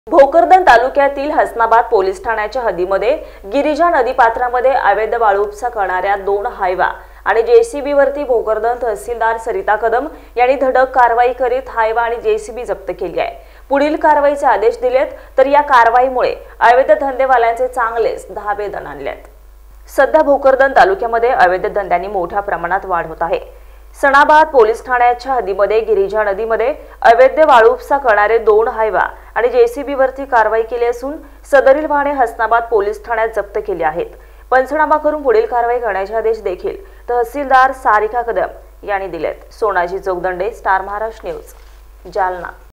भोकरदन तालुक्यातील हसनाबाद पोलीस ठाण्याच्या हद्दीमध्ये गिरिजा नदीपात्रामध्ये अवैध वाळू उपसा करणाऱ्या 2 हायवा आणि जेसीबी वरती भोकरदन तहसीलदार सरिता कदम यांनी धडक कारवाई करीत हायवा आणि जेसीबी जप्त केली आहे। पुढील कारवाईचे आदेश दिलेत तर या कारवाईमुळे अवैध धंदेवाल्यांचे चांगलेच धाबे दणाणलेत। सध्या भोकरदन तालुक्यामध्ये अवैध धंद्यांनी मोठ्या प्रमाणात वाढ होत आहे। सणाबाद पोलीस ठाण्याच्या हद्दीमध्ये गिरिजा नदीमध्ये अवैध वाळू उपसा करणारे 2 हायवा आणि जेसीबी वरती कारवाई केली असून सदरील वाहने हसनाबाद पोलीस ठाण्यात जप्त केली आहेत। पंचनामा करून पुढील कारवाई करण्याचे आदेश देखील तहसीलदार सारिका कदम यांनी दिलेत। Sonaji Chaugdande, star Maharashtra news, Jalna.